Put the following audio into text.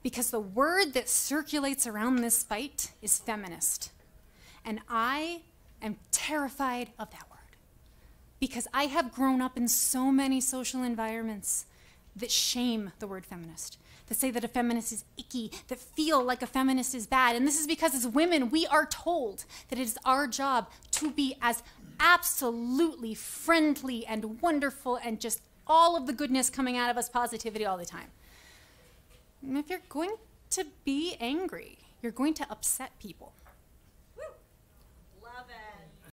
because the word that circulates around this fight is feminist. And I am terrified of that word because I have grown up in so many social environments that shame the word feminist, that say that a feminist is icky, that feel like a feminist is bad. And this is because as women, we are told that it is our job to be as absolutely friendly and wonderful and just all of the goodness coming out of us, positivity all the time. And if you're going to be angry, you're going to upset people.